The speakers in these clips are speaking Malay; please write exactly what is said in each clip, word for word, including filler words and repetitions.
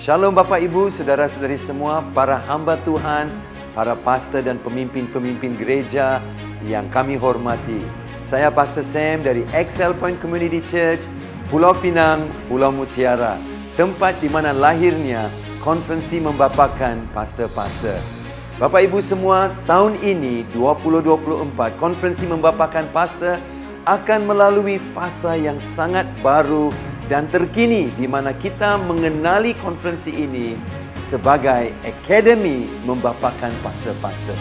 Shalom Bapak Ibu, Saudara-saudari semua, para hamba Tuhan, para pastor dan pemimpin-pemimpin gereja yang kami hormati. Saya Pastor Sam dari Excel Point Community Church, Pulau Pinang, Pulau Mutiara, tempat di mana lahirnya konferensi membapakan pastor-pastor. Bapak Ibu semua, tahun ini dua ribu dua puluh empat, konferensi membapakan pastor akan melalui fasa yang sangat baru dan terkini di mana kita mengenali konferensi ini sebagai Akademi Membapakan Pastor-Pastor.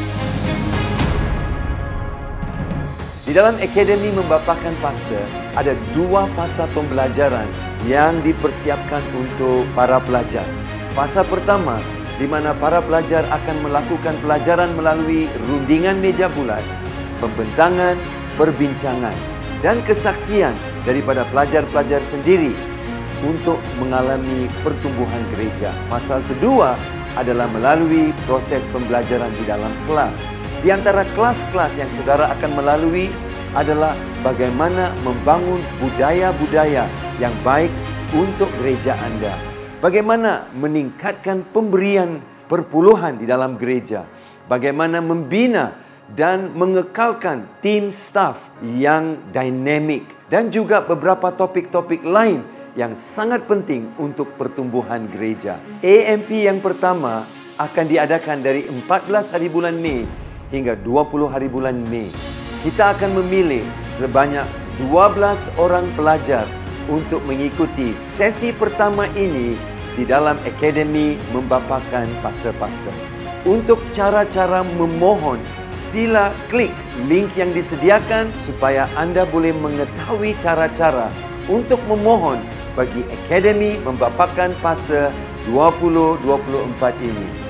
Di dalam Akademi Membapakan Pastor ada dua fasa pembelajaran yang dipersiapkan untuk para pelajar. Fasa pertama di mana para pelajar akan melakukan pelajaran melalui rundingan meja bulat, pembentangan, perbincangan, dan kesaksian daripada pelajar-pelajar sendiri untuk mengalami pertumbuhan gereja. Fasa kedua adalah melalui proses pembelajaran di dalam kelas. Di antara kelas-kelas yang saudara akan melalui adalah bagaimana membangun budaya-budaya yang baik untuk gereja Anda. Bagaimana meningkatkan pemberian perpuluhan di dalam gereja. Bagaimana membina dan mengekalkan tim staff yang dynamic. Dan juga beberapa topik-topik lain yang sangat penting untuk pertumbuhan gereja. A M P yang pertama akan diadakan dari empat belas hari bulan Mei hingga dua puluh hari bulan Mei. Kita akan memilih sebanyak dua belas orang pelajar untuk mengikuti sesi pertama ini di dalam Akademi Membapakan Pastor-Pastor. Untuk cara-cara memohon, sila klik link yang disediakan supaya Anda boleh mengetahui cara-cara untuk memohon bagi Akademi Membapakan Pastor dua ribu dua puluh empat ini.